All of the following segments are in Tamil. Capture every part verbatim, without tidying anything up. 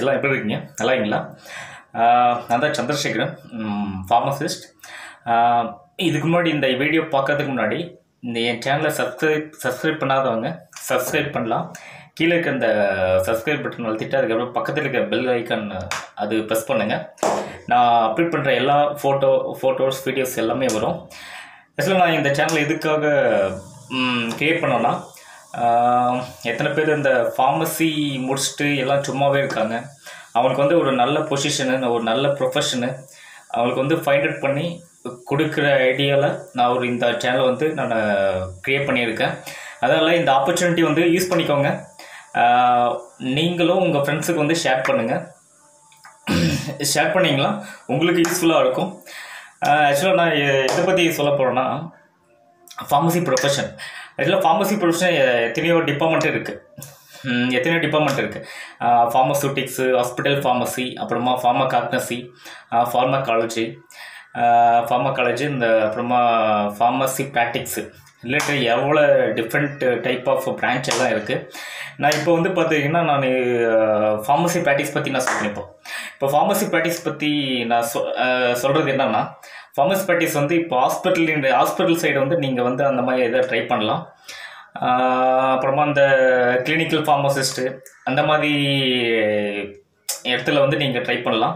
எல்லாம் எப்படி இருக்கீங்க? நல்லா இருக்கீங்களா? நான் தான் சந்திரசேகரன், ஃபார்மசிஸ்ட். இதுக்கு முன்னாடி இந்த வீடியோ பார்க்கறதுக்கு முன்னாடி இந்த என் சேனலை சப்ஸ்கிரைப் சப்ஸ்கிரைப் பண்ணாதவங்க சப்ஸ்கிரைப் பண்ணலாம். கீழே இருக்க அந்த சப்ஸ்கிரைப் பட்டன் அழுத்திட்டு அதுக்கப்புறம் பக்கத்தில் இருக்க பெல் ஐக்கான் அது ப்ரெஸ் பண்ணுங்கள். நான் அப்லோட் பண்ணுற எல்லா ஃபோட்டோ ஃபோட்டோஸ் வீடியோஸ் எல்லாமே வரும். ஆக்சுவலாக நான் இந்த சேனல் எதுக்காக க்ரியேட் பண்ணோன்னா, எத்தனை பேர் இந்த ஃபார்மசி முடிச்சுட்டு எல்லாம் சும்மாவே இருக்காங்க, அவங்களுக்கு வந்து ஒரு நல்ல பொசிஷனு, ஒரு நல்ல ப்ரொஃபஷனு அவங்களுக்கு வந்து ஃபைண்ட் அவுட் பண்ணி கொடுக்குற ஐடியாவில் நான் ஒரு இந்த சேனலை வந்து நான் க்ரியேட் பண்ணியிருக்கேன். அதனால் இந்த ஆப்பர்ச்சுனிட்டி வந்து யூஸ் பண்ணிக்கோங்க. நீங்களும் உங்கள் ஃப்ரெண்ட்ஸுக்கு வந்து ஷேர் பண்ணுங்கள். ஷேர் பண்ணிங்களா உங்களுக்கு யூஸ்ஃபுல்லாக இருக்கும். ஆக்சுவலாக நான் எதை பற்றி சொல்ல போகிறேன்னா, ஃபார்மசி ப்ரொஃபஷன். ஆக்சுவலாக ஃபார்மசி ப்ரொஃபஷன் எத்தனையோ டிபார்ட்மெண்ட் இருக்குது எத்தனையோ டிபார்ட்மெண்ட் இருக்குது. ஃபார்மசூட்டிக்ஸு, ஹாஸ்பிட்டல் ஃபார்மசி, அப்புறமா ஃபார்மகாக்னசி, ஃபார்மகாலஜி ஃபார்மகாலஜி இந்த அப்புறமா ஃபார்மசி ப்ராக்டிக்ஸு ரிலேட்டட் எவ்வளோ டிஃப்ரெண்ட் டைப் ஆஃப் பிரான்ச் எல்லாம் இருக்குது. நான் இப்போ வந்து பார்த்தீங்கன்னா நான் ஃபார்மசி ப்ராக்டிக்ஸ் பற்றி நான் சொல்கிறேன். இப்போ இப்போ ஃபார்மசி ப்ராக்டிக்ஸ் பற்றி நான் சொ சொல்கிறது என்னென்னா, ஃபார்மசி ப்ராக்டிஸ் வந்து இப்போ ஹாஸ்பிட்டல் இந்த ஹாஸ்பிட்டல் சைடு வந்து நீங்கள் வந்து அந்த மாதிரி எதாவது ட்ரை பண்ணலாம். அப்புறமா அந்த கிளினிக்கல் ஃபார்மசிஸ்ட்டு அந்த மாதிரி இடத்துல வந்து நீங்கள் ட்ரை பண்ணலாம்.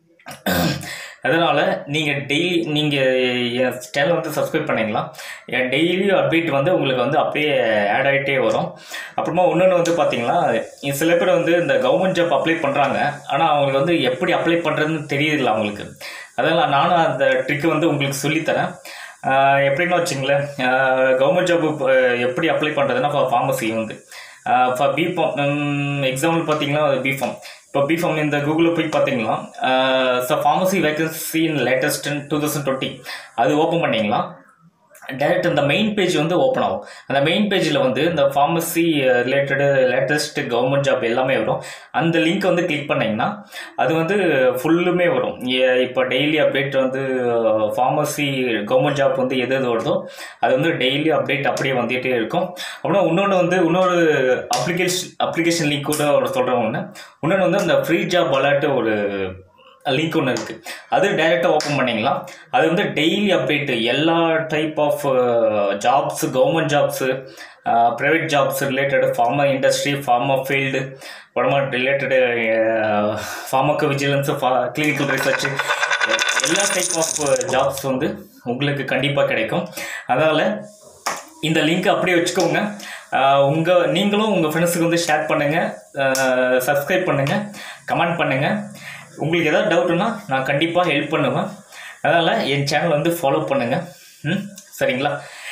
அதனால் நீங்கள் டெய்லி நீங்கள் என் சேனல் வந்து சப்ஸ்கிரைப் பண்ணிங்களா, என் டெய்லி அப்டேட் வந்து உங்களுக்கு வந்து அப்படியே ஆட் ஆகிட்டே வரும். அப்புறமா இன்னொன்று வந்து பார்த்தீங்கன்னா, சில பேர் வந்து இந்த கவர்மெண்ட் ஜாப் அப்ளை பண்ணுறாங்க, ஆனால் அவங்களுக்கு வந்து எப்படி அப்ளை பண்ணுறதுன்னு தெரியல அவங்களுக்கு. அதனால் நானும் அந்த ட்ரிக்கு வந்து உங்களுக்கு சொல்லித்தரேன். எப்படின்னா வச்சுங்களேன், கவர்மெண்ட் ஜாப் எப்படி அப்ளை பண்ணுறதுன்னா, ஃபார்மசி வந்து இப்போ பிஃபார்ம் எக்ஸாம்பிள் பார்த்தீங்கன்னா பிஃபார்ம் இப்போ பிஃபார்ம் இந்த கூகுளில் போய் பார்த்தீங்கன்னா, so pharmacy vacancy in latest in two thousand twenty அது ஓப்பன் பண்ணிங்களா, டேரெக்ட் அந்த மெயின் பேஜ் வந்து ஓப்பன் ஆகும். அந்த மெயின் பேஜில் வந்து இந்த pharmacy related latest government job எல்லாமே வரும். அந்த லிங்க் வந்து கிளிக் பண்ணிங்கன்னா அது வந்து ஃபுல்லுமே வரும். இப்போ டெய்லி அப்டேட் வந்து ஃபார்மசி கவர்மெண்ட் ஜாப் வந்து எது எது வருதோ அது வந்து டெய்லி அப்டேட் அப்படியே வந்துகிட்டே இருக்கும். அப்படின்னா இன்னொன்று வந்து இன்னொரு அப்ளிகேஷன் அப்ளிகேஷன் லிங்க் கூட ஒரு சொல்கிறேன். ஒன்று இன்னொன்று வந்து அந்த ஃப்ரீ ஜாப் அலர்ட்டு ஒரு லிங்க் ஒன்று இருக்குது, அது டைரெக்டாக ஓப்பன் பண்ணிக்கலாம். அது வந்து டெய்லி அப்டேட்டு எல்லா type of jobs, government jobs, private jobs related, pharma industry, pharma field, உடம்பு ரிலேட்டடு ஃபார்மக்கோ விஜிலன்ஸு, ஃபா கிளினிக்கல் ரிசர்ச்சு, எல்லா டைப் ஆஃப் ஜாப்ஸ் வந்து உங்களுக்கு கண்டிப்பாக கிடைக்கும். அதனால் இந்த லிங்க் அப்படியே வச்சுக்கோங்க. உங்கள் நீங்களும் உங்கள் ஃப்ரெண்ட்ஸுக்கு வந்து ஷேர் பண்ணுங்கள், சப்ஸ்கிரைப் பண்ணுங்கள், கமெண்ட் பண்ணுங்கள். உங்களுக்கு எதாவது டவுட்டுன்னா நான் கண்டிப்பாக ஹெல்ப் பண்ணுவேன். அதனால் என் சேனல் வந்து ஃபாலோ பண்ணுங்கள். ம் சரிங்களா?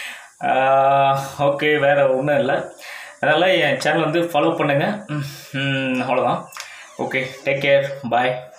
ஓகே, வேறு ஒன்றும் இல்லை. அதனால் என் சேனல் வந்து ஃபாலோ பண்ணுங்கள். அவ்வளோதான். ஓகே, டேக் கேர், பாய்.